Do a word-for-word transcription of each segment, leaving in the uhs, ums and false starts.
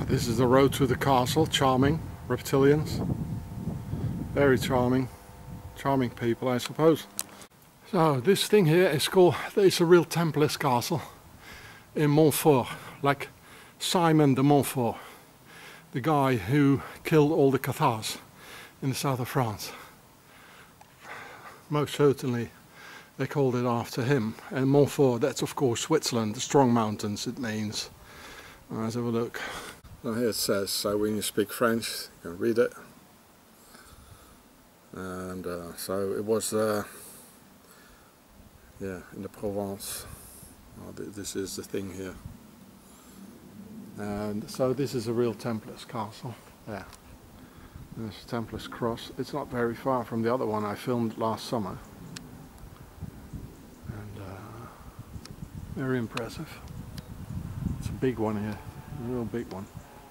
This is the road to the castle. Charming reptilians. Very charming. Charming people, I suppose. So this thing here is called, it's a real Templars castle in Montfort, like Simon de Montfort, the guy who killed all the Cathars in the south of France. Most certainly they called it after him. And Montfort, that's of course Switzerland, the strong mountains it means. Let's have a look. Now here it says, so when you speak French you can read it. And uh, so it was, uh, yeah, in the Provence. Oh, th this is the thing here. And so this is a real Templars castle. Yeah. There's Templars Cross. It's not very far from the other one I filmed last summer. And uh, very impressive. It's a big one here, a real big one.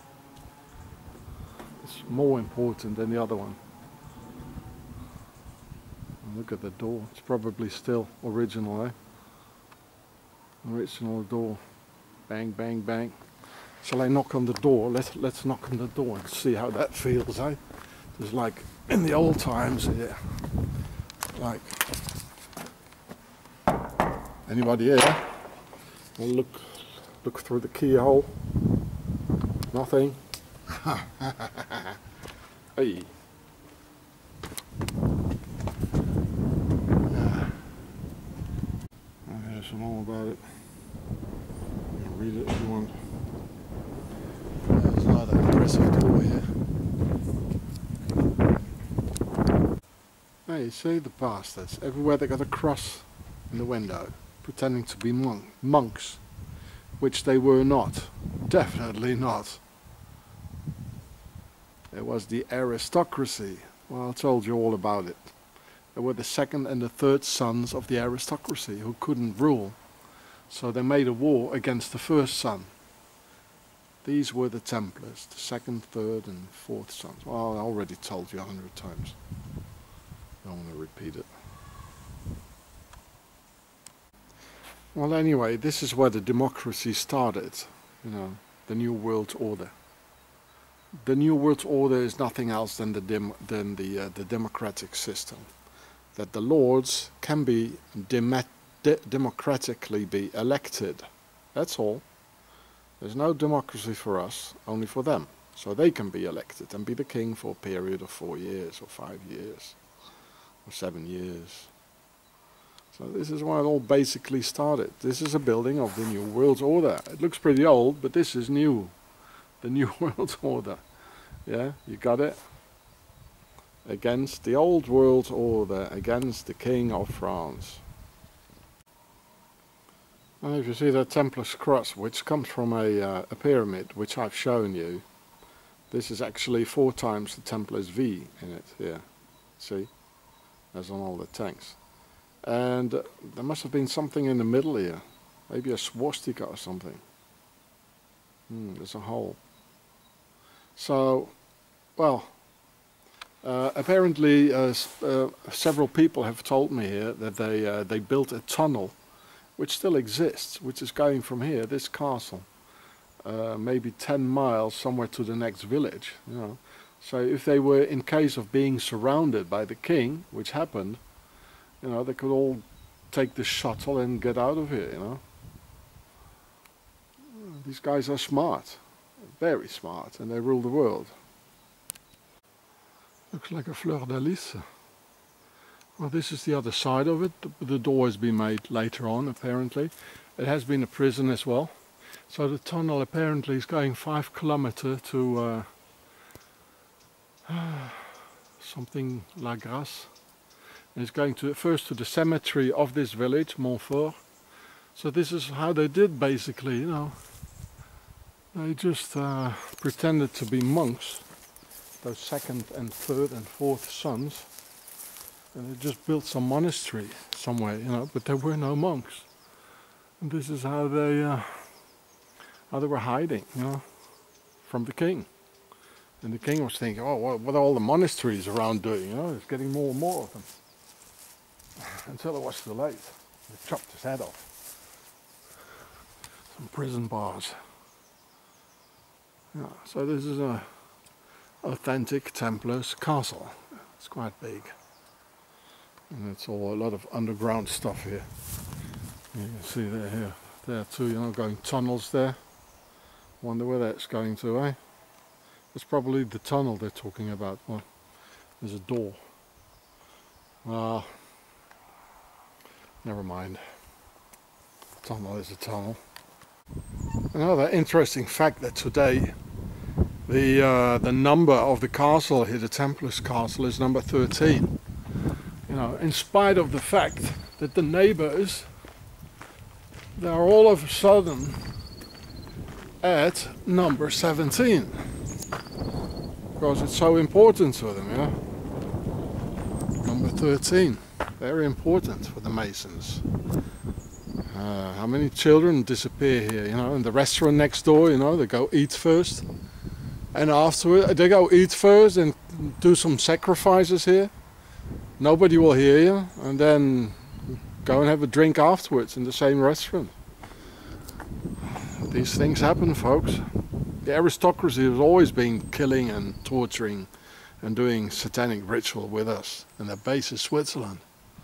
It's more important than the other one. And look at the door. It's probably still original, eh? Original door. Bang, bang, bang. Shall I knock on the door? Let's let's knock on the door and see how that feels, eh? Just like in the old times, yeah. Like, anybody here? We'll look look through the keyhole. Nothing. Hey. Yeah. There's some more about it. You can read it if you want. There's another impressive door here. Hey, see the bastards. Everywhere they got a cross in the window, pretending to be monk monks, which they were not. Definitely not. It was the aristocracy. Well, I told you all about it. They were the second and the third sons of the aristocracy who couldn't rule. So they made a war against the first son. These were the Templars, the second, third and fourth sons. Well, I already told you a hundred times. I don't want to repeat it. Well, anyway, this is where the democracy started. You know, the New World Order. The New World Order is nothing else than the dem than the uh, the democratic system. That the lords can be dem de democratically be elected. That's all. There's no democracy for us, only for them. So they can be elected and be the king for a period of four years or five years or seven years. So this is where it all basically started. This is a building of the New World Order. It looks pretty old, but this is new. The New World Order. Yeah, you got it? Against the old world order, against the King of France. And if you see that Templars cross, which comes from a, uh, a pyramid, which I've shown you, this is actually four times the Templars V in it here. See? As on all the tanks. And uh, there must have been something in the middle here. Maybe a swastika or something. Hmm, there's a hole. So, well, uh, apparently uh, uh, several people have told me here that they uh, they built a tunnel, which still exists, which is going from here, this castle, uh, maybe ten miles somewhere to the next village. You know, so if they were in case of being surrounded by the king, which happened, you know, they could all take the shuttle and get out of here. You know, these guys are smart. Very smart, and they rule the world. Looks like a fleur de lis. Well, this is the other side of it. The, the door has been made later on, apparently. It has been a prison as well. So the tunnel apparently is going five kilometers to uh, something La Grasse. And it's going to first to the cemetery of this village, Montfort. So this is how they did, basically, you know. They just uh, pretended to be monks, those second and third and fourth sons, and they just built some monastery somewhere, you know, but there were no monks. And this is how they, uh, how they were hiding, you know, from the king. And the king was thinking, oh, what, what are all the monasteries around doing, you know, there's getting more and more of them. Until it was too late. They chopped his head off. Some prison bars. Yeah, so this is a authentic Templars castle. It's quite big. And it's all a lot of underground stuff here. You can see there here. There too, you know, going tunnels there. Wonder where that's going to, eh? It's probably the tunnel they're talking about. Well, there's a door. Ah, never mind. Tunnel is a tunnel. Another interesting fact that today the uh, the number of the castle here, the Templars castle, is number thirteen. You know, in spite of the fact that the neighbors, they are all of a sudden at number seventeen, because it's so important to them, you know. Number thirteen, very important for the Masons. Uh, how many children disappear here, you know, in the restaurant next door, you know, they go eat first, and afterward they go eat first and do some sacrifices here. Nobody will hear you, and then go and have a drink afterwards in the same restaurant. These things happen, folks. The aristocracy has always been killing and torturing and doing satanic ritual with us, and their base is Switzerland.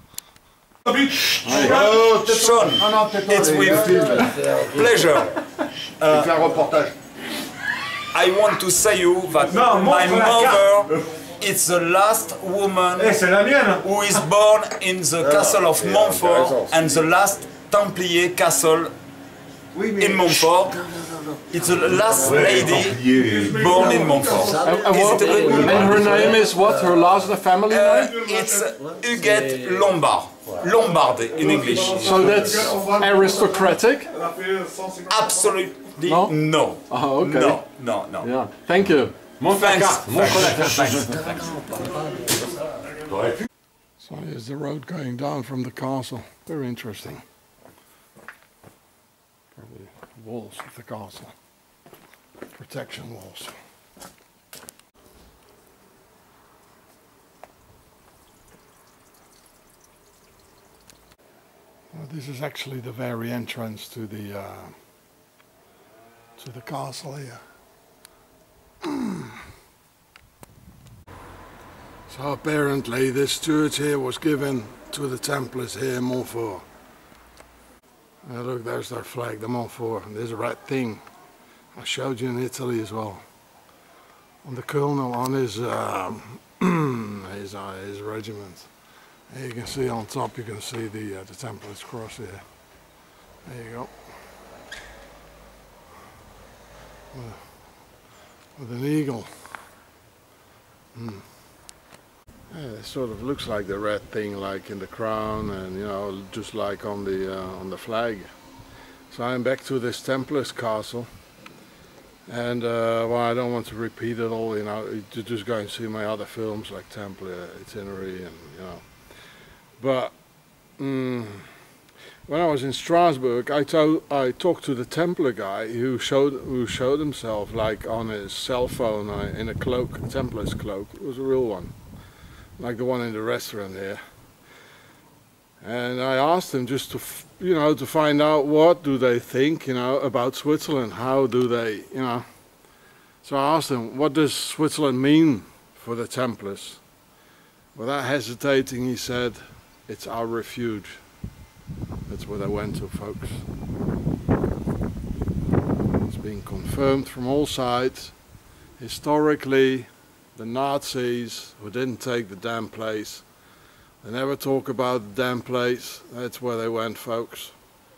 Oh, Sean, it's with pleasure. Uh, I want to say you that my mother is the last woman who is born in the castle of Montfort and the last Templier castle in Montfort. It's the last lady born in Montfort. And, and, what, and her name is what? Her last family Uh, name? it's Huguette Lombard. Lombard in English. So that's aristocratic? Absolutely no. No. Oh, okay. No, no, no. Yeah. Thank you. Thanks. Thanks. Thanks. So here's the road going down from the castle. Very interesting. Probably walls of the castle. Protection walls. Well, this is actually the very entrance to the uh, to the castle here. So apparently this church here was given to the Templars here in Montfort. Now look, there's their flag, the Montfort. And there's a red thing I showed you in Italy as well. On the colonel on his um, his, uh, his regiment. Here you can see on top, you can see the uh, the Templars cross here. There you go. With, with an eagle. Hmm. Yeah, it sort of looks like the red thing, like in the crown, and you know, just like on the uh, on the flag. So I'm back to this Templars castle, and uh, well, I don't want to repeat it all. You know, you just go and see my other films like Templar Itinerary, and you know. But mm, when I was in Strasbourg, I told I talked to the Templar guy who showed who showed himself like on his cell phone uh, in a cloak, a Templar's cloak. It was a real one, like the one in the restaurant here. And I asked him just to, f you know, to find out what do they think, you know, about Switzerland. How do they, you know? So I asked him, what does Switzerland mean for the Templars? Without hesitating, he said, it's our refuge. That's what I went to, folks. It's been confirmed from all sides. Historically, the Nazis who didn't take the damn place, they never talk about the damn place. That's where they went, folks.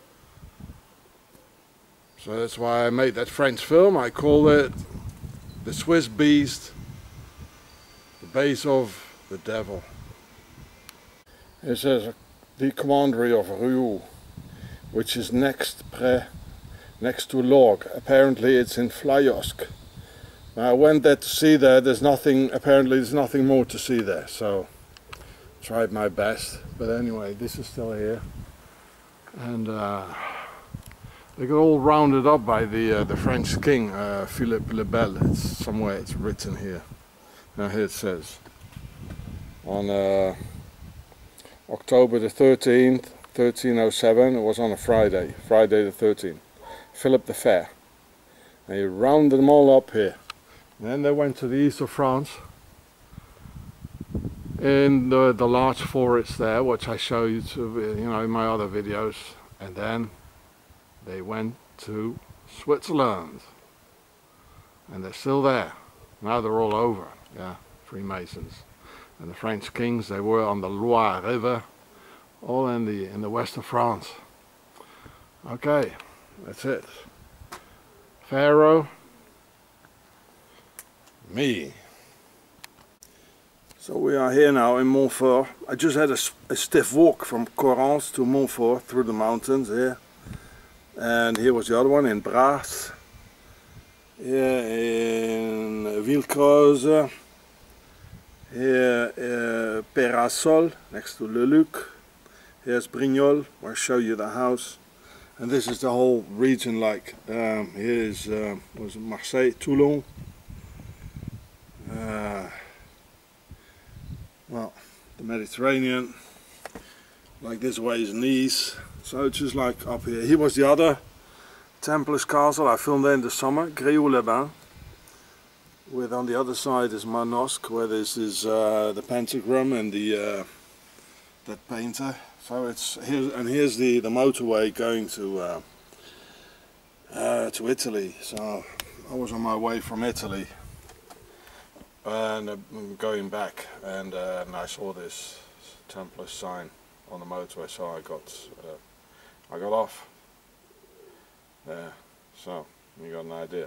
So that's why I made that French film. I called it The Swiss Beast, the base of the devil. It says the commandery of Rieux, which is next pre, next to Lorg. Apparently it's in Flayosk. I went there to see there. There's nothing. Apparently there's nothing more to see there. So tried my best. But anyway, this is still here, and uh, they got all rounded up by the uh, the French king, uh, Philippe le Bel. It's somewhere. It's written here. Now here it says on. Uh, October the thirteenth, thirteen oh seven, it was on a Friday, Friday the thirteenth. Philip the Fair They rounded them all up here. And then they went to the east of France, in the, the large forest there, which I show you to, you know, in my other videos. And then they went to Switzerland, and they're still there. Now they're all over, yeah, Freemasons. And the French kings, they were on the Loire River, all in the in the west of France. Okay, that's it. Pharaoh, me. So we are here now in Montfort. I just had a, a stiff walk from Correns to Montfort through the mountains here. And here was the other one in Braas. Here in Villecreuse. Here uh, Perasol, next to Le Luc. Here's Brignoles, where I show you the house. And this is the whole region, like um, here is uh, was it Marseille, Toulon. Uh, well, the Mediterranean. Like this way is Nice. So it's just like up here. Here was the other Templars castle I filmed there in the summer, Gréoux-les-Bains. With on the other side is Manosque, where this is uh, the pentagram and the uh, that painter. So it's here, and here's the the motorway going to uh, uh, to Italy. So I was on my way from Italy and uh, going back, and, uh, and I saw this Templar sign on the motorway. So I got uh, I got off there. So you got an idea.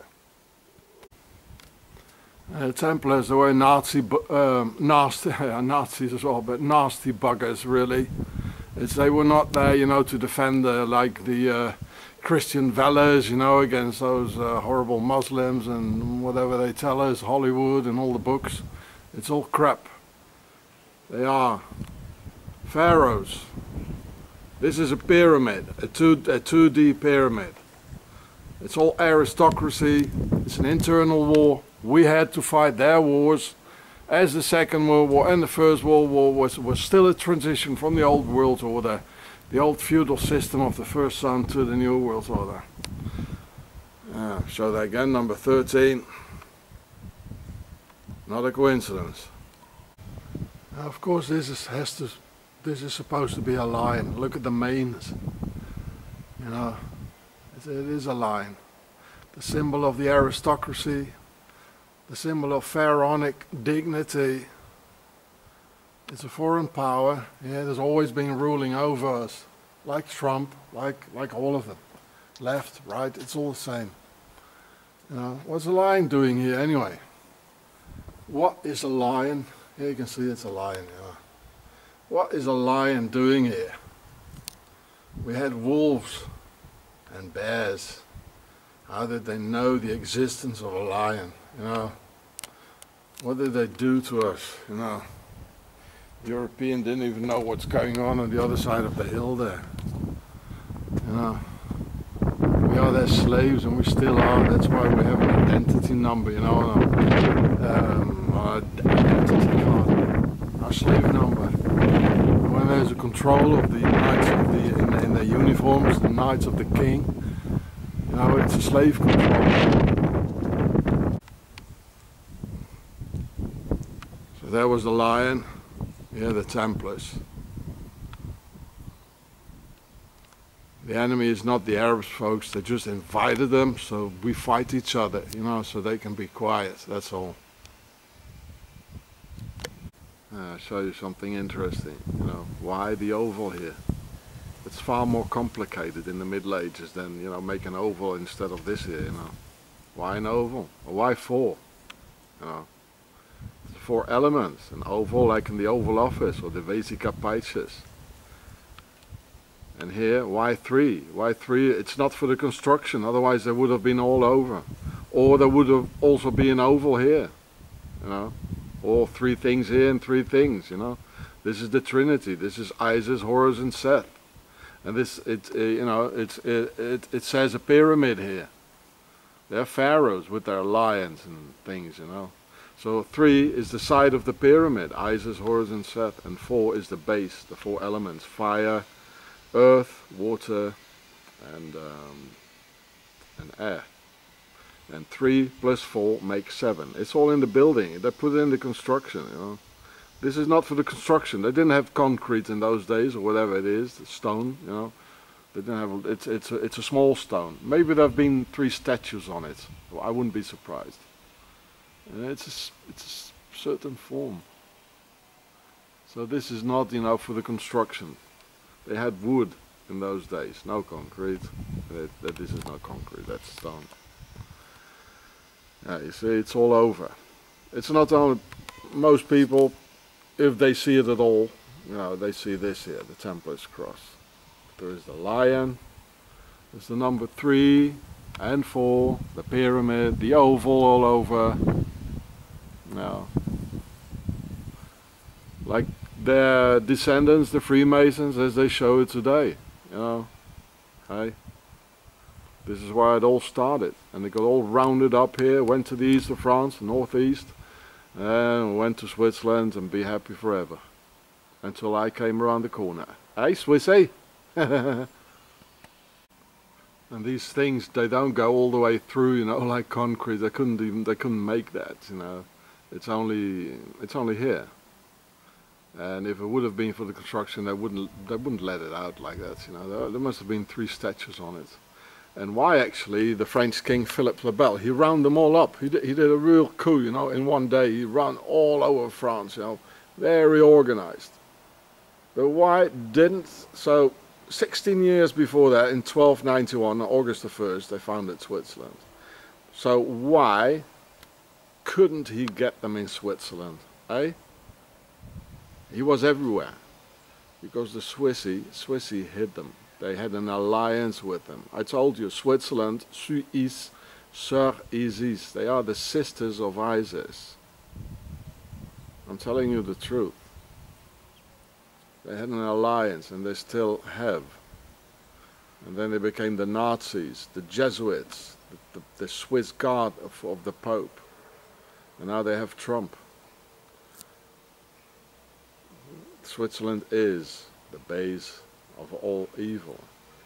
Uh, Templars, they were Nazi, um, nasty, Nazis as well, but nasty buggers really. It's, they were not there, you know, to defend uh, like the uh, Christian Valors, you know, against those uh, horrible Muslims and whatever they tell us, Hollywood and all the books. It's all crap. They are pharaohs. This is a pyramid, a two, a two D pyramid. It's all aristocracy. It's an internal war. We had to fight their wars, as the Second World War and the First World War was, was still a transition from the old world order, the old feudal system of the First Son, to the new world order. Uh, show that again, number thirteen. Not a coincidence. Now, of course, this is has to, this is supposed to be a lion. Look at the manes. You know, it, it is a lion, the symbol of the aristocracy. The symbol of pharaonic dignity. It's a foreign power. Yeah, there's always been ruling over us, like Trump, like like all of them, left, right. It's all the same. You know, what's a lion doing here anyway? What is a lion? Here you can see it's a lion. Yeah. What is a lion doing here? We had wolves and bears. How did they know the existence of a lion? You know, what did they do to us? You know, the European didn't even know what's going on on the other side of the hill there. You know, we are their slaves, and we still are. That's why we have an identity number, you know, um, our identity card, our slave number. When there's a control of the knights of the in, in their uniforms, the knights of the king, you know, it's a slave control. There was the lion, here the Templars. The enemy is not the Arabs, folks, they just invited them, so we fight each other, you know, so they can be quiet, that's all. Uh, I'll show you something interesting, you know, why the oval here? It's far more complicated in the Middle Ages than, you know, make an oval instead of this here, you know. Why an oval? Or why four? You know. Four elements, an oval like in the Oval Office or the Vesica Pisces. And here, why three? Why three? It's not for the construction, otherwise they would have been all over. Or there would have also been an oval here, you know. Or three things here and three things, you know. This is the Trinity. This is Isis, Horus, and Seth. And this, it, uh, you know, it's, it, it, it says a pyramid here. They're pharaohs with their lions and things, you know. So three is the side of the pyramid, Isis, Horus, and Seth, and four is the base, the four elements, fire, earth, water, and um, and air. And three plus four makes seven. It's all in the building. They put it in the construction, you know. This is not for the construction. They didn't have concrete in those days, or whatever it is, the stone, you know. They didn't have. It's it's a, it's a small stone. Maybe there've been three statues on it. Well, I wouldn't be surprised. And it's a, it's a certain form. So this is not, you know, for the construction. They had wood in those days, no concrete. That, that this is not concrete. That's stone. Yeah, you see, it's all over. It's not only most people, if they see it at all, you know, they see this here, the Templars cross. There is the lion, there's the number three and four, the pyramid, the oval all over. Now, like their descendants, the Freemasons, as they show it today, you know. Hey, this is where it all started, and they got all rounded up here, went to the east of France, northeast, and went to Switzerland and be happy forever. Until I came around the corner. Hey, Swissy! And these things, they don't go all the way through, you know, like concrete. They couldn't even, they couldn't make that, you know. It's only, it's only here. And if it would have been for the construction, they wouldn't, they wouldn't let it out like that, you know. There, there must have been three statues on it. And why actually the French King Philip le Bel, he rounded them all up. He did, he did a real coup, you know, in one day. He ran all over France, you know, very organized. But why didn't, so sixteen years before that, in twelve ninety-one, August the first, they founded Switzerland. So why couldn't he get them in Switzerland, eh? He was everywhere. Because the Swissy, Swissy hid them. They had an alliance with them. I told you, Switzerland, Suis, Sœur Isis, they are the sisters of Isis. I'm telling you the truth. They had an alliance, and they still have. And then they became the Nazis, the Jesuits, the, the, the Swiss guard of, of the Pope. And now they have Trump. Switzerland is the base of all evil.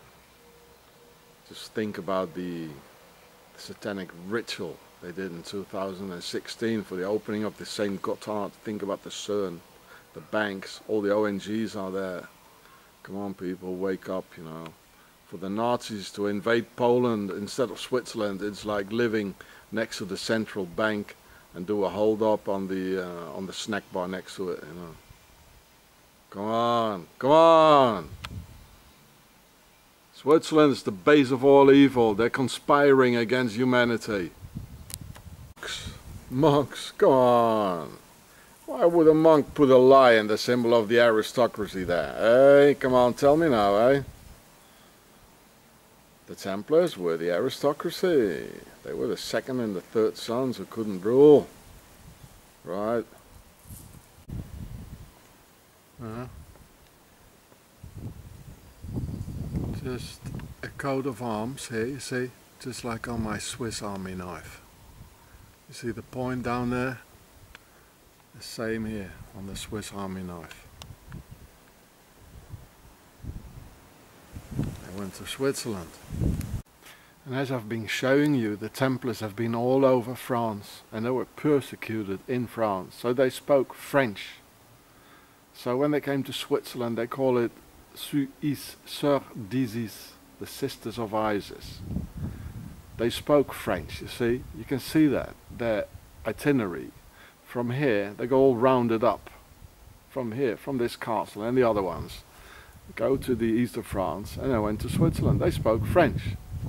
Just think about the satanic ritual they did in two thousand sixteen for the opening of the Saint Gotthard. Think about the CERN, the banks, all the O N Gs are there. Come on people, wake up, you know. For the Nazis to invade Poland instead of Switzerland, it's like living next to the central bank and do a hold up on the uh, on the snack bar next to it, you know. Come on, come on! Switzerland is the base of all evil. They're conspiring against humanity. Monks, monks, come on! Why would a monk put a lion, the symbol of the aristocracy, there? Hey, come on, tell me now, eh? The Templars were the aristocracy. They were the second and the third sons who couldn't rule. Right? Uh-huh. Just a coat of arms here, you see, just like on my Swiss Army knife. You see the point down there? The same here on the Swiss Army knife. I went to Switzerland. And as I've been showing you, the Templars have been all over France, and they were persecuted in France, so they spoke French. So when they came to Switzerland, they call it Suis, Sœur d'Isis, the sisters of Isis. They spoke French, you see. You can see that, their itinerary. From here, they go all rounded up. From here, from this castle and the other ones. Go to the east of France, and they went to Switzerland. They spoke French.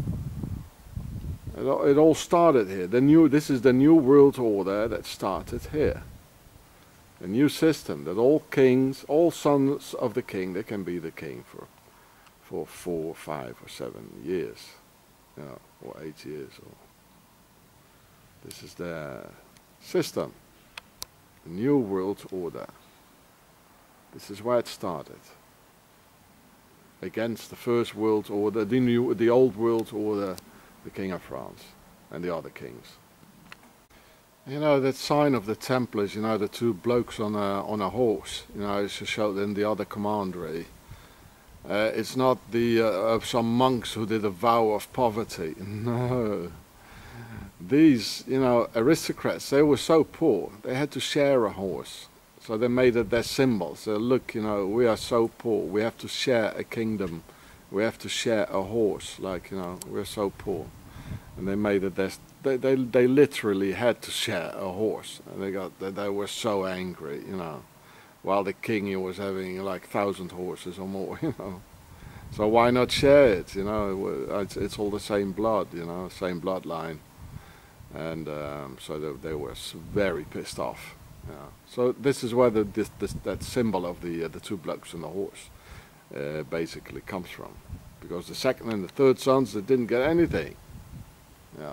It all, it all started here. The new, this is the new world order that started here. A new system that all kings, all sons of the king, they can be the king for, for four, five, or seven years, you know, or eight years. Or this is their system, the new world order. This is where it started. Against the first world order, the new, the old world order, the King of France and the other kings. You know, that sign of the Templars, you know, the two blokes on a, on a horse, you know, it's showed in the other commandery. Uh, it's not the uh, of some monks who did a vow of poverty. No. these, you know, aristocrats, they were so poor, they had to share a horse. So they made it their symbol. So look, you know, we are so poor, we have to share a kingdom, we have to share a horse, like, you know, we're so poor. And they made it their, they, they, they literally had to share a horse. And they got, they, they were so angry, you know, while the king, he was having like thousand horses or more, you know. So why not share it, you know, it's, it's all the same blood, you know, same bloodline. And um, so they, they were very pissed off. Yeah. So this is where the, this, this, that symbol of the, uh, the two blokes and the horse uh, basically comes from. Because the second and the third sons, they didn't get anything. Yeah.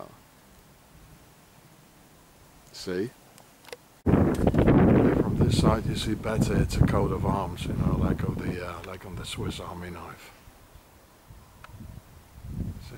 See? From this side you see better, it's a coat of arms, you know, like of the uh, like on the Swiss Army knife. See?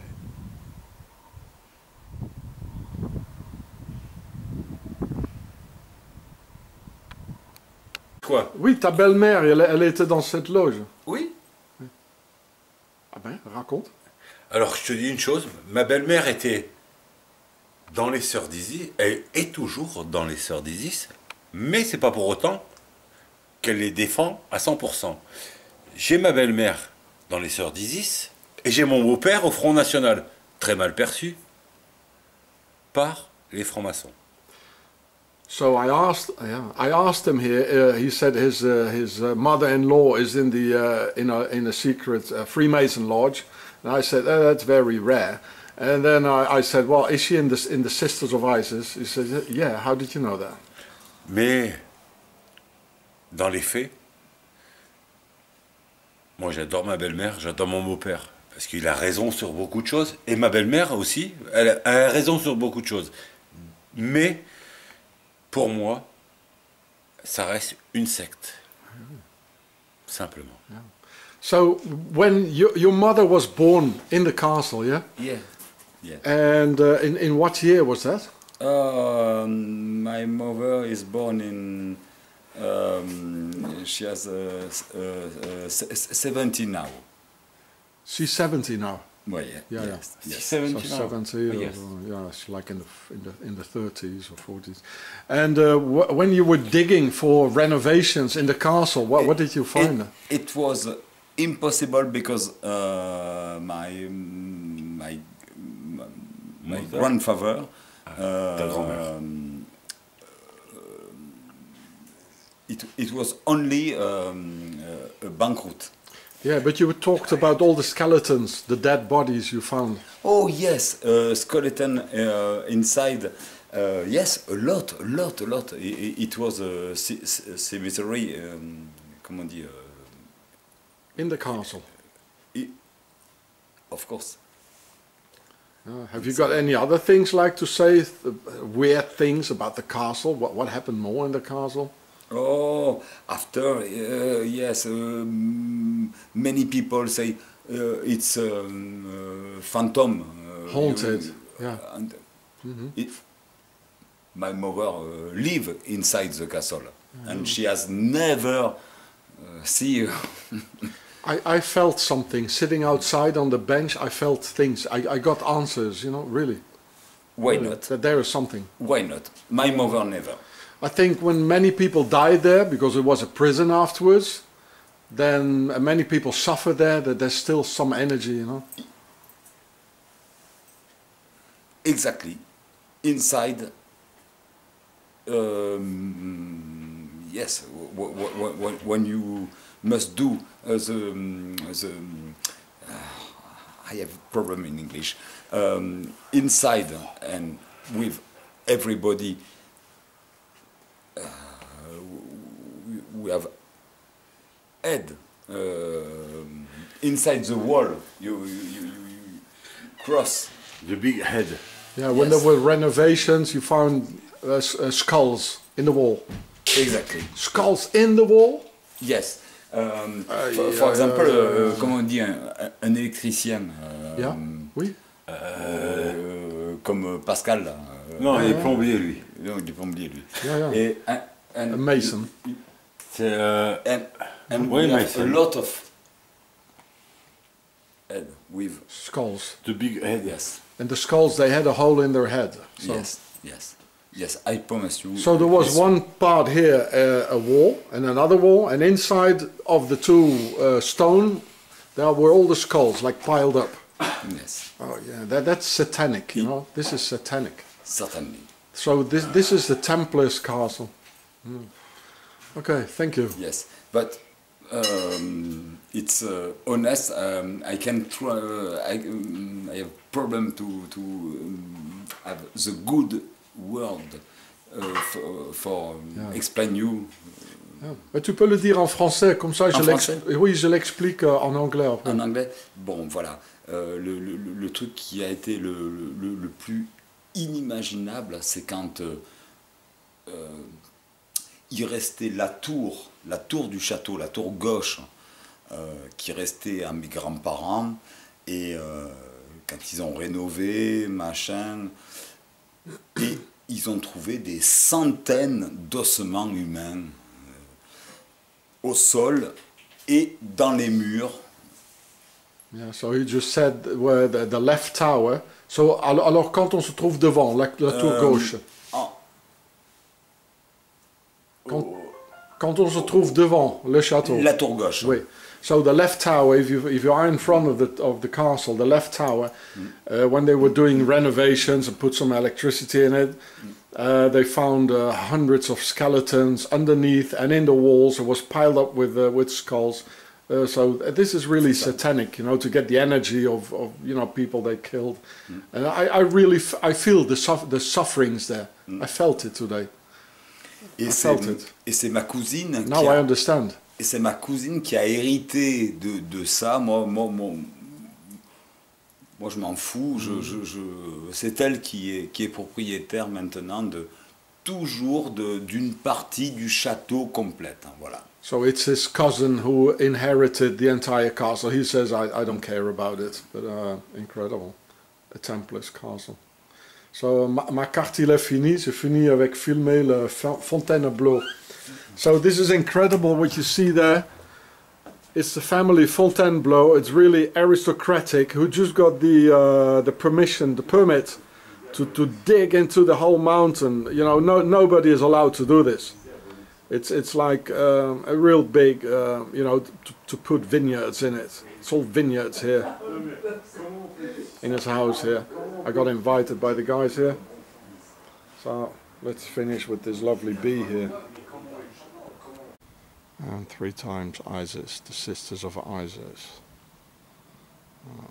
Quoi? Oui, ta belle-mère, elle, elle était dans cette loge. Oui. Ah ben, raconte. Alors, je te dis une chose, ma belle-mère était dans les Sœurs d'Isis, elle est toujours dans les Sœurs d'Isis, mais c'est pas pour autant qu'elle les défend à cent pour cent. J'ai ma belle-mère dans les Sœurs d'Isis, et j'ai mon beau-père au Front National, très mal perçu par les francs-maçons. So I asked, yeah, I asked him here. Uh, he said his uh, his uh, mother-in-law is in the uh, in a in a secret uh, Freemason lodge, and I said, oh, that's very rare. And then I, I said, well, is she in the in the Sisters of Isis? He said, yeah. How did you know that? Mais dans les faits, moi j'adore ma belle-mère, j'adore mon beau-père, parce qu'il a raison sur beaucoup de choses, et ma belle-mère aussi, elle a raison sur beaucoup de choses. Mais pour moi, ça reste une secte. Simplement. Yeah. So, when you, your mother was born in the castle, yeah? Yeah. Yeah. And uh, in, in what year was that? Um, my mother is born in, um, she has uh, uh, uh, seventy now. She's seventy now. Well, yeah. Yeah, yes, yeah. yes. So seventy, Oh, or, yes. yeah, it's like in the in the in the thirties or forties. And uh, wh when you were digging for renovations in the castle, what what did you find? It, it was impossible because uh, my my my Mother? grandfather. Ta grand-mère. Um, it it was only um, uh, a bankrupt. Yeah, but you talked about all the skeletons, the dead bodies you found. Oh yes, uh, skeleton uh, inside. Uh, yes, a lot, a lot, a lot. It, it was a c cemetery. Um, comment dire? In the castle. It, of course. Uh, have you got any other things like to say, th weird things about the castle? What what happened more in the castle? Oh, after uh, yes, um, many people say uh, it's um, uh, phantom, uh, Haunted. you- Yeah. And Mm-hmm. it, my mother uh, live inside the castle, and she has never uh, see. I, I felt something sitting outside on the bench. I felt things. I, I got answers, you know, really. Why Really, not? That there is something. Why not? My mother never. I think when many people died there, because it was a prison afterwards, then uh, many people suffer there, that there's still some energy, you know. Exactly. Inside, um, yes, w w w when you must do uh, the, um, the um, uh, I have a problem in English, um, inside and with everybody, uh, we have head uh, inside the wall, you, you, you, you cross. The big head. Yeah, when Yes. there were renovations, you found uh, s- uh, skulls in the wall. Exactly. Skulls in the wall? Yes. Um, Aïe, for, for aïe, example, aïe, euh, aïe. comment on dit, un, un électricien, euh, Yeah, oui. euh, comme Pascal. Là, euh, Non, il est plombier, lui. non, il est plombier, lui. Yeah, yeah. Et un, un, A mason. C'est... Euh, And, and Oui, we have mason. a lot of head with, Skulls. the big head. yes. And the skulls, they had a hole in their head. So. Yes, yes, yes. I promise you. So there was one part here, uh, a wall, and another wall, and inside of the two uh, stone, there were all the skulls, like piled up. Yes. Oh yeah, that, that's satanic, you know. This is satanic. Certainly. So this this is the Templars' castle. Mm. Okay, thank you. Yes, but um, it's uh, honest. Um, I can try. Uh, I, um, I have problem to to um, have the good word uh, for, for Yeah. explain you. Yeah. Mais tu peux le dire en français, comme ça je l'explique. Oui, je l'explique euh, en anglais après. En anglais. Bon, voilà. Euh, le, le, le truc qui a été le, le, le plus inimaginable, c'est quand euh, euh, il restait la tour, la tour du château, la tour gauche, euh, qui restait à mes grands-parents, et euh, quand ils ont rénové, machin, et ils ont trouvé des centaines d'ossements humains euh, au sol et dans les murs. Yeah, so he just said where the, the left tower. So alors, alors quand on se trouve devant la, la tour Euh, gauche, en- quand, quand on se trouve devant le château. La tour gauche. Oui. So the left tower, if you if you are in front of the of the castle, the left tower, uh, when they were doing renovations and put some electricity in it, uh, they found uh, hundreds of skeletons underneath, and in the walls it was piled up with uh, with skulls. Uh, so this is really satanic, you know, to get the energy of, of you know people they killed, mm. and I, I really f I feel the suf the sufferings there. Mm. I felt it today. Et I felt it. Et c'est ma cousine. Now qui I a, understand. Et c'est ma cousine qui a hérité de, de ça. Moi, moi, moi, moi je m'en fous. Mm. Je, je, je, c'est elle qui est, qui est propriétaire maintenant de toujours de, d'une partie du château complète. Hein, voilà. So it's his cousin who inherited the entire castle. He says, I, I don't care about it, but uh, incredible. A Templars castle. So ma, ma carte il est finie. J'ai fini avec filmer le Fontainebleau. So this is incredible what you see there. It's the family Fontainebleau. It's really aristocratic, who just got the uh, the permission, the permit to, to dig into the whole mountain. You know, no, nobody is allowed to do this. It's it's like um, a real big, uh, you know, to, to put vineyards in it. It's all vineyards here in his house here. I got invited by the guys here. So let's finish with this lovely bee here. And three times Isis, the sisters of Isis. Oh.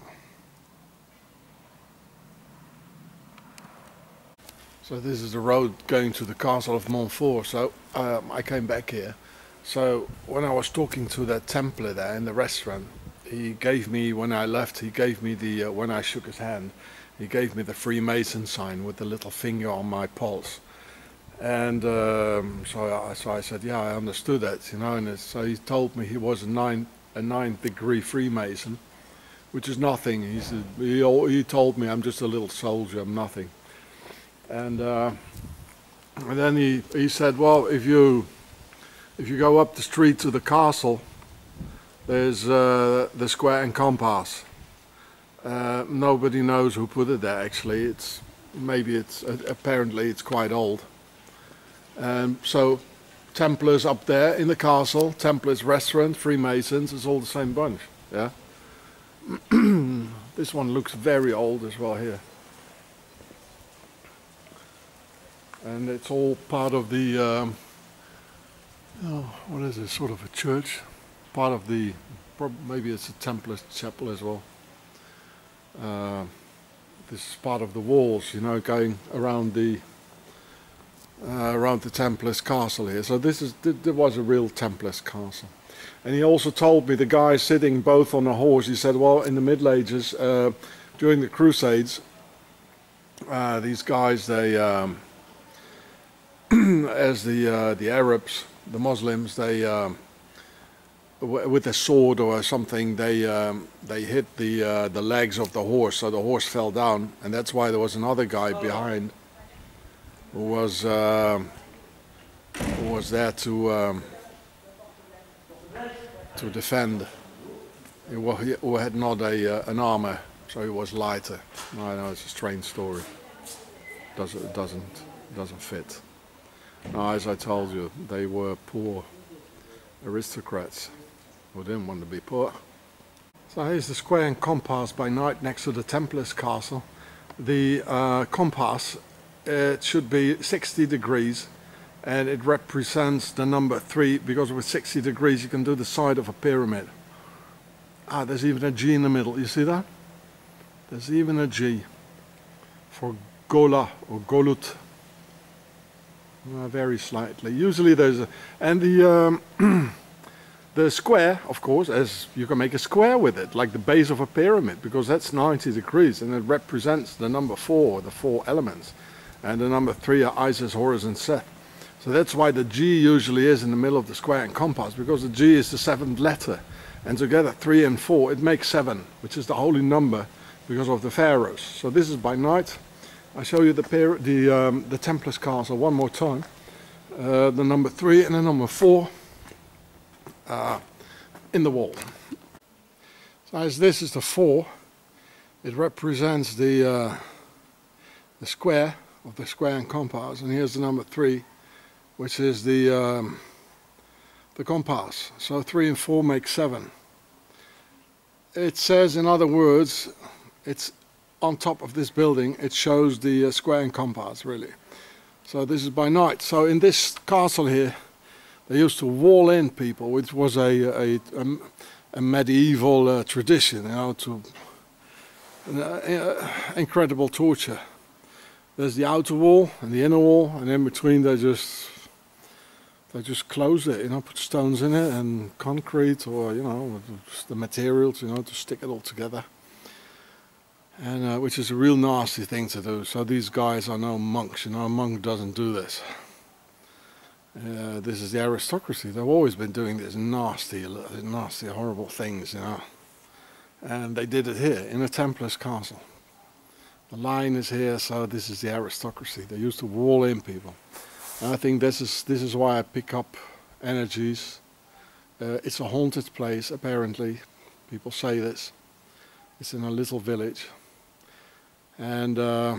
So this is the road going to the castle of Montfort. So um, I came back here. So when I was talking to that Templar there in the restaurant, he gave me, when I left, he gave me the, uh, when I shook his hand, he gave me the Freemason sign with the little finger on my pulse. And um, so, I, so I said, yeah, I understood that, you know. And it's, so he told me he was a nine, a ninth degree Freemason, which is nothing. He said, he, he told me I'm just a little soldier, I'm nothing. And, uh, and then he, he said, well, if you if you go up the street to the castle, there's uh, the square and compass. Uh, nobody knows who put it there. Actually, it's maybe it's uh, apparently it's quite old. Um, so Templars up there in the castle, Templars restaurant, Freemasons, it's all the same bunch. Yeah. This one looks very old as well here. And it's all part of the, um, oh, what is it, sort of a church? Part of the, maybe it's a Templar chapel as well. Uh, this is part of the walls, you know, going around the, uh, around the Templars castle here. So this is, there was a real Templars castle. And he also told me, the guy sitting both on a horse, he said, well, in the Middle Ages, uh, during the Crusades, uh, these guys, they, um, as the uh, the Arabs, the Muslims, they um, w with a sword or something, they um, they hit the uh, the legs of the horse, so the horse fell down, and that's why there was another guy behind who was uh, who was there to um, to defend, who had not a uh, an armor so it was lighter. I know it's a strange story. Doesn't it doesn't doesn't fit. Now, as I told you, they were poor aristocrats who didn't want to be poor. So here's the square and compass by night next to the Templars castle. The uh, compass, it should be sixty degrees, and it represents the number three, because with sixty degrees you can do the side of a pyramid. Ah, there's even a G in the middle, you see that? There's even a G for Gola or Golut. Uh, very slightly. Usually there's a, and the um, the square, of course, as you can make a square with it, like the base of a pyramid, because that's ninety degrees, and it represents the number four, the four elements, and the number three are Isis, Horus, and Seth. So that's why the G usually is in the middle of the square and compass, because the G is the seventh letter, and together three and four, it makes seven, which is the holy number because of the pharaohs. So this is by night. I show you the the um, the Templars castle one more time. Uh, the number three and the number four uh, in the wall. So as this is the four, it represents the uh, the square of the square and compass, and here's the number three, which is the um, the compass. So three and four make seven. It says, in other words, it's on top of this building. It shows the uh, square and compass, really. So this is by night. So in this castle here, they used to wall in people, which was a a, a, a medieval uh, tradition, you know, to uh, uh, incredible torture. There's the outer wall and the inner wall, and in between they just they just close it, you know, put stones in it and concrete, or you know, the materials, you know, to stick it all together. And uh, which is a real nasty thing to do. So these guys are no monks, you know. A monk doesn't do this. Uh, this is the aristocracy. They've always been doing these nasty, nasty, horrible things, you know. And they did it here in a Templars castle. The line is here, so this is the aristocracy. They used to wall in people. And I think this is this is why I pick up energies. Uh, it's a haunted place, apparently. People say this. It's in a little village. And uh,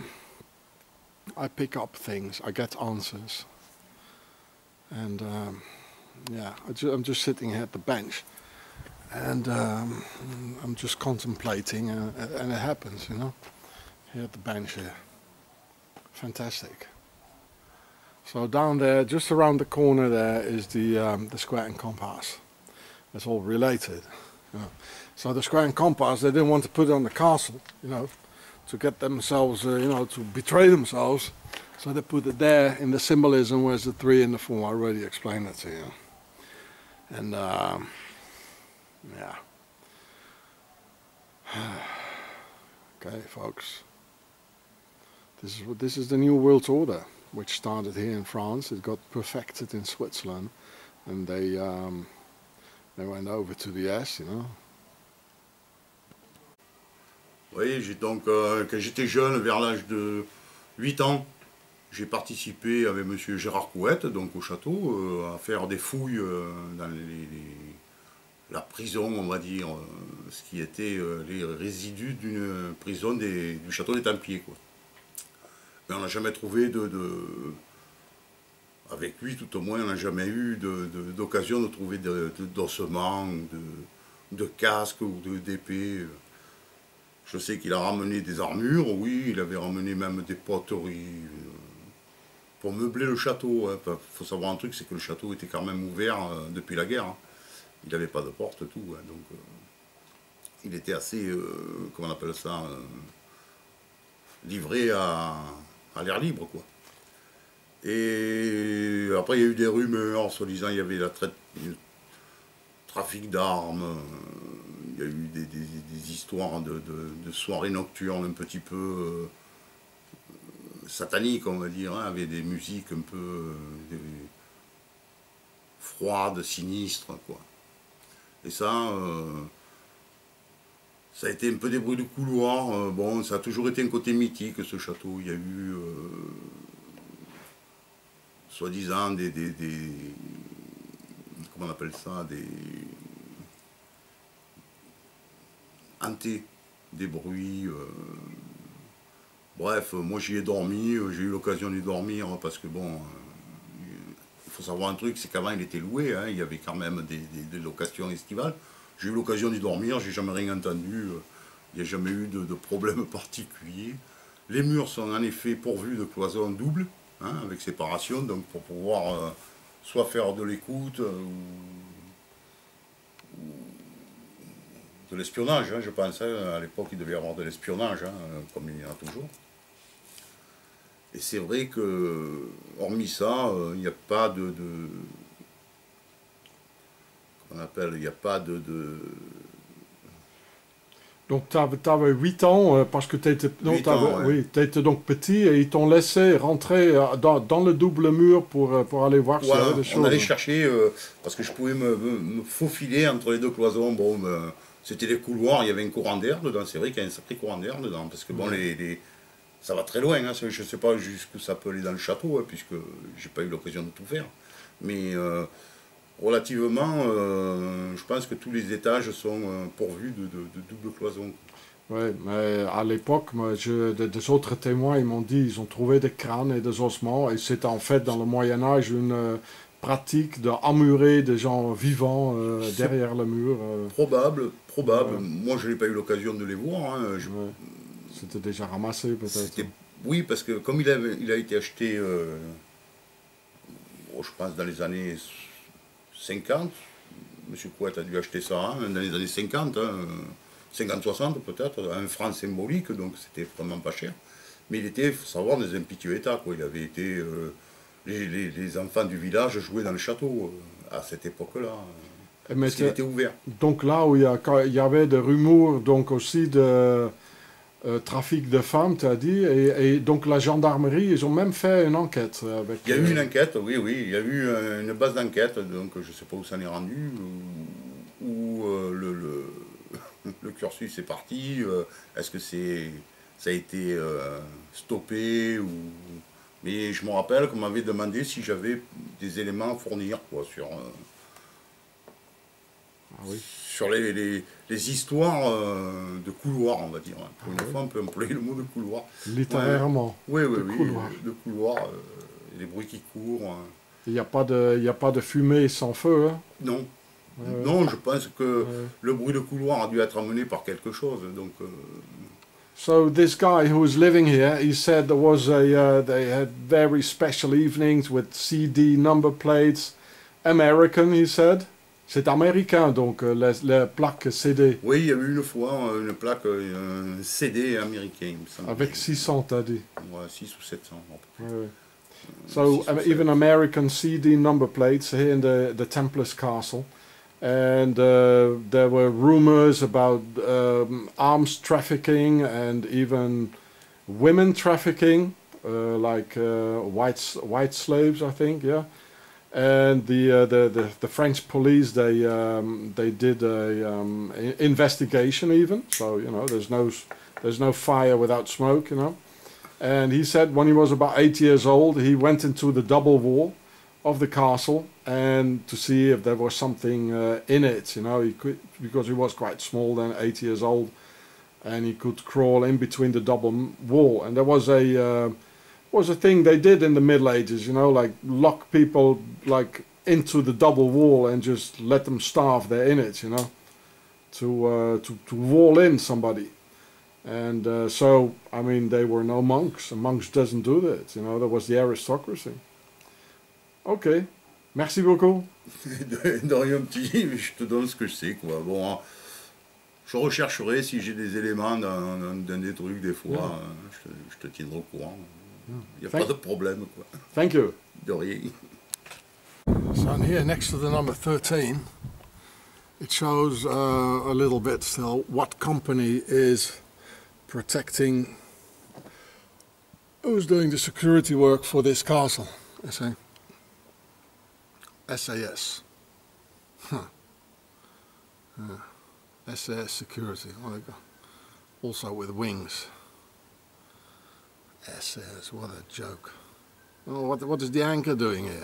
I pick up things, I get answers. And um, yeah, I ju I'm just sitting here at the bench, and um, I'm just contemplating, uh, and it happens, you know, here at the bench here. Fantastic. So down there, just around the corner there, is the, um, the square and compass. It's all related. You know. So the square and compass, they didn't want to put it on the castle, you know, to get themselves, uh, you know, to betray themselves. So they put it there in the symbolism, where's the three and the four. I already explained that to you. And, um, yeah. Okay, folks. This is what this is the New World Order, which started here in France. It got perfected in Switzerland, and they um, they went over to the S, you know. Oui, j'ai donc, euh, quand j'étais jeune, vers l'âge de huit ans, j'ai participé avec monsieur Gérard Couette, donc au château, euh, à faire des fouilles euh, dans les, les, la prison, on va dire, euh, ce qui était euh, les résidus d'une prison des, du château des Templiers, quoi. Mais on n'a jamais trouvé de, de... Avec lui, tout au moins, on n'a jamais eu d'occasion de, de, de trouver d'ossements, de, de, de casques ou d'épées. Je sais qu'il a ramené des armures, oui, il avait ramené même des poteries euh, pour meubler le château. Il hein. faut savoir un truc, c'est que le château était quand même ouvert euh, depuis la guerre. Hein. Il n'avait pas de porte, tout. Hein, donc, euh, il était assez, euh, comment on appelle ça, euh, livré à, à l'air libre, quoi. Et après, il y a eu des rumeurs, soi-disant, il y avait la traite, le trafic d'armes. Euh, Il y a eu des, des, des histoires de, de, de soirées nocturnes un petit peu euh, sataniques, on va dire, hein, avec des musiques un peu euh, des, froides, sinistres, quoi. Et ça, euh, ça a été un peu des bruits de couloir. Euh, bon, ça a toujours été un côté mythique, ce château. Il y a eu, euh, soi-disant, des, des, des... Comment on appelle ça, des... hanté, des bruits. Euh, bref, moi j'y ai dormi, j'ai eu l'occasion d'y dormir parce que bon, euh, il faut savoir un truc, c'est qu'avant il était loué, hein, il y avait quand même des, des, des locations estivales. J'ai eu l'occasion d'y dormir, j'ai jamais rien entendu, il n'y a jamais eu de, de problème particulier. Les murs sont en effet pourvus de cloisons doubles, hein, avec séparation, donc pour pouvoir euh, soit faire de l'écoute euh, ou, ou de l'espionnage, hein, je pense. Hein, à l'époque, il devait y avoir de l'espionnage, hein, comme il y en a toujours. Et c'est vrai que, hormis ça, euh, il n'y a pas de... de qu'on appelle, il n'y a pas de... de Donc tu avais huit ans euh, parce que tu étais, ouais. oui, étais donc petit et ils t'ont laissé rentrer euh, dans, dans le double mur pour, euh, pour aller voir voilà, s'il y avait des choses. On allait chercher, euh, parce que je pouvais me, me, me faufiler entre les deux cloisons. Bon, ben, c'était des couloirs, il y avait un courant d'air dedans. C'est vrai qu'il y a un sacré courant d'air dedans, parce que bon, ouais. les, les, ça va très loin. Hein, je ne sais pas jusqu'où ça peut aller dans le château, hein, puisque j'ai pas eu l'occasion de tout faire. Mais euh, relativement, euh, je pense que tous les étages sont euh, pourvus de, de, de double cloison. Oui, mais à l'époque, des, des autres témoins, ils m'ont dit ils ont trouvé des crânes et des ossements, et c'était en fait dans le Moyen-Âge une euh, pratique d'emmurer des gens vivants euh, derrière le mur. Euh. Probable, probable. Ouais. Moi, je n'ai pas eu l'occasion de les voir. Hein. Je... Ouais. C'était déjà ramassé peut-être. Oui, parce que comme il a, il a été acheté, euh, oh, je pense dans les années cinquante, M. Couette a dû acheter ça hein, dans les années cinquante, hein, cinquante soixante peut-être, un franc symbolique, donc c'était vraiment pas cher. Mais il était, il faut savoir, dans un piteux état, quoi. Il avait été... Euh, les, les, les enfants du village jouaient dans le château euh, à cette époque-là, euh, parce qu'il était ouvert. Donc là où il y, a, il y avait des rumeurs donc aussi de euh, trafic de femmes, tu as dit, et, et donc la gendarmerie, ils ont même fait une enquête. Avec, il y a eu une enquête, oui, oui, il y a eu euh, une base d'enquête, donc je ne sais pas où ça en est rendu, où, où euh, le... le le cursus est parti, euh, est-ce que c'est, ça a été euh, stoppé ou... Mais je me rappelle qu'on m'avait demandé si j'avais des éléments à fournir quoi, sur, euh, ah oui. sur les, les, les histoires euh, de couloir, on va dire. Pour ah une oui. fois, on peut employer le mot de couloir. Littérairement. Ouais, oui, oui, de oui, couloir. De couloir, euh, les bruits qui courent. Il n'y a pas de, il n'y a pas de fumée sans feu, hein? Non. Ouais. Non, je pense que ouais. le bruit de couloir a dû être amené par quelque chose. Donc, euh... So this guy who was living here, he said there was a, uh, they had very special evenings with C D number plates, American, he said. C'est américain, donc les, les plaques C D. Oui, il y a eu une fois une plaque, un C D américain, il me semble. Avec six cents, t'as dit. Ouais, six ou sept cents. Ouais, ouais. So um, even American C D number plates here in the, the Templars Castle. And uh, there were rumors about um, arms trafficking and even women trafficking, uh, like uh, white white slaves, I think, yeah. And the uh, the, the the French police they um, they did a um, investigation even. So you know, there's no there's no fire without smoke, you know. And he said when he was about eight years old, he went into the double wall of the castle and to see if there was something uh, in it, you know, he could, because he was quite small then, eight years old, and he could crawl in between the double wall. And there was a uh, was a thing they did in the Middle Ages, you know, like lock people like into the double wall and just let them starve there in it, you know, to uh, to to wall in somebody. And uh, so, I mean, they were no monks. And monks doesn't do that, you know. There was the aristocracy. Ok, merci beaucoup. de, de rien petit, mais je te donne ce que je sais, quoi. Bon, je rechercherai si j'ai des éléments dans, dans, dans des trucs, des fois, yeah. je, te, je te tiendrai au courant. Il n'y a Thank pas de problème, quoi. Thank you. De rien. So on here, next to the number thirteen, it shows uh, a little bit still what company is protecting, who's doing the security work for this castle, I say. S A S. Huh. Yeah. S A S Security. Oh, they go. Also with wings. S A S, what a joke. Oh, what, what is the anchor doing here?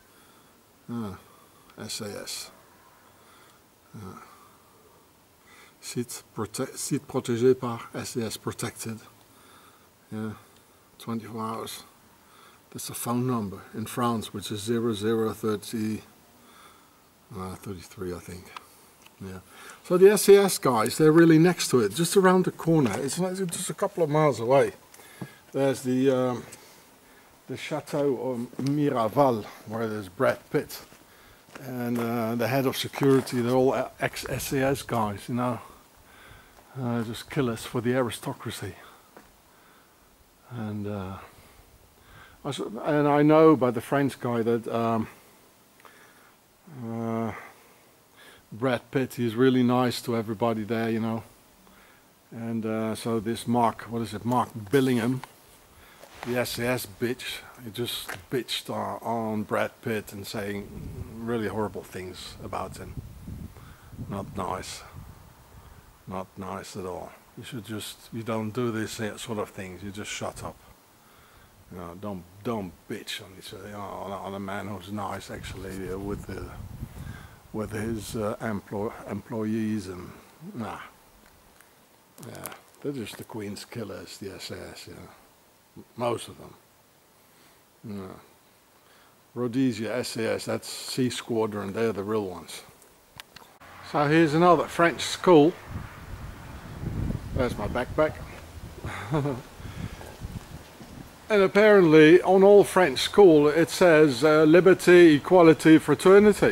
Oh, S A S. Oh. Site, prote site protégé par S E S protected. Yeah, twenty-four hours. That's a phone number in France, which is zero zero thirty, uh, thirty-three, I think. Yeah. So the S E S guys, they're really next to it, just around the corner. It's like just a couple of miles away. There's the um, the Chateau of Miraval, where there's Brad Pitt, and uh, the head of security. They're all ex-S E S guys, you know, uh, just killers for the aristocracy. And uh, I, and I know by the French guy that um, uh, Brad Pitt is really nice to everybody there, you know. And uh, so this Mark, what is it, Mark Billingham, the S E S bitch, he just bitched on, on Brad Pitt and saying really horrible things about him. Not nice. Not nice at all. You should just, you don't do this sort of things, you just shut up. You know, don't don't bitch on each other, you know, on, on a man who's nice actually uh, with the, with his uh, employ employees and nah. Yeah, they're just the Queen's killers, the S E S, you know. Most of them. Yeah. Rhodesia, S E S, that's Sea Squadron, they're the real ones. So here's another French school. There's my backpack. And apparently on all French school it says uh, liberty, equality, fraternity.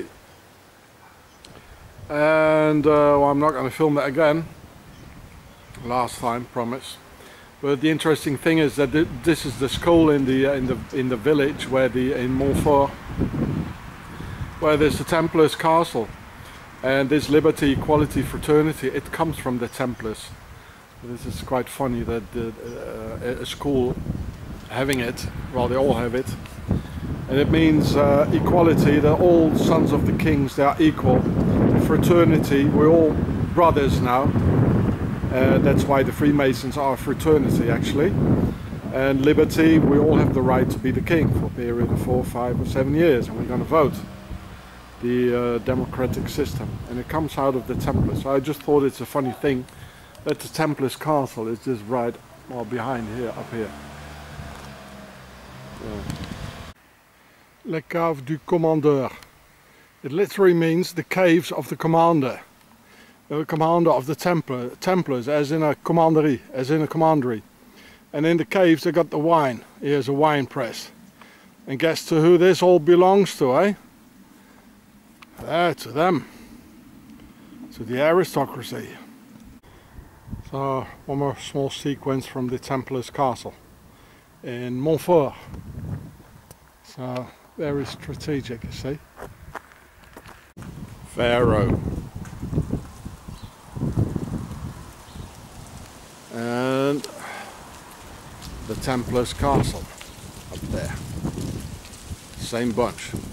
And uh, well, I'm not going to film that again. Last time, promise. But the interesting thing is that th this is the school in the uh, in the in the village where the in Montfort, where there's the Templars castle, and this liberty, equality, fraternity. It comes from the Templars. This is quite funny that the, uh, a school having it. Well, they all have it, and it means uh, equality. That all sons of the kings, they are equal. Fraternity, we're all brothers now. Uh, that's why the Freemasons are a fraternity actually. And liberty, we all have the right to be the king for a period of four, five or seven years, and we're going to vote. The uh, democratic system, and it comes out of the Templars. So I just thought it's a funny thing that the Templars castle is just right, well, behind here, up here. Yeah. Les caves du commandeur. It literally means the caves of the commander. The commander of the Templar, Templars, as in a commandery, as in a commandery. And in the caves they got the wine. Here's a wine press. And guess to who this all belongs to, eh? Ah, to them. To the aristocracy. So, one more small sequence from the Templars castle in Montfort. So, very strategic, you see. Pharaoh. And the Templars castle up there. Same bunch.